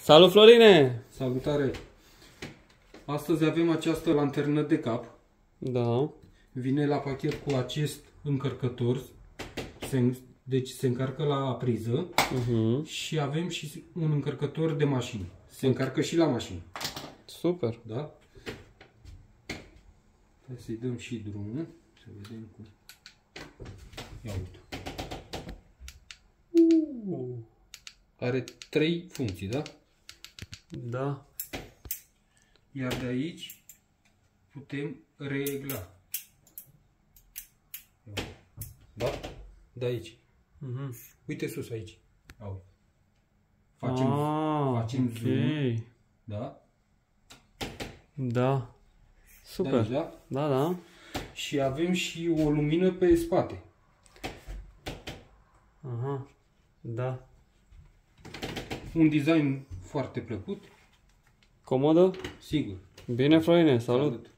Salut, Florine! Salutare! Astăzi avem această lanternă de cap. Da. Vine la pachet cu acest încărcător. Deci se încarcă la priză. Și avem și un încărcător de mașină. Se încarcă și la mașină. Super. Da? Hai să-i dăm și drumul. Să vedem cum. Ia uite. Are 3 funcții, da? Da. Iar de aici putem regla. Da? De aici. Uite sus aici. Au. Facem zoom. Da? Da. Super. De aici, da? Da, da. Și avem și o lumină pe spate. Aha. Da. Un design foarte plăcut. Comodă? Sigur. Bine, Florine, salut. Salut.